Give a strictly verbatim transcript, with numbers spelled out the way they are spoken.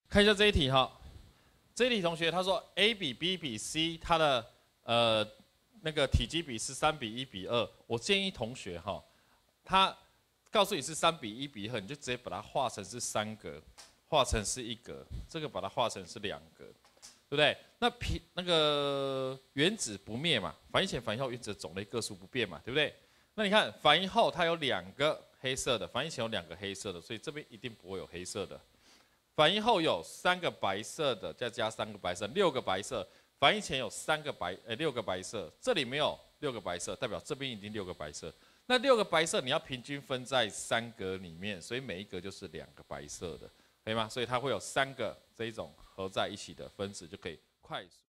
看一下这一题哈，这一题同学他说 A 比 B 比 C， 它的呃那个体积比是三比一比二。我建议同学哈，他告诉你是三比一比二，你就直接把它画成是三格，画成是一格，这个把它画成是两格，对不对？那平那个原子不灭嘛，反应前反应后原子的种类个数不变嘛，对不对？那你看反应后它有两个黑色的，反应前有两个黑色的，所以这边一定不会有黑色的。反应后有三个白色的，再加三个白色，六个白色。反应前有三个白，呃，六个白色，这里没有六个白色，代表这边一定六个白色。那六个白色你要平均分在三格里面，所以每一格就是两个白色的，可以吗？所以它会有三个这一种合在一起的分子，就可以快速。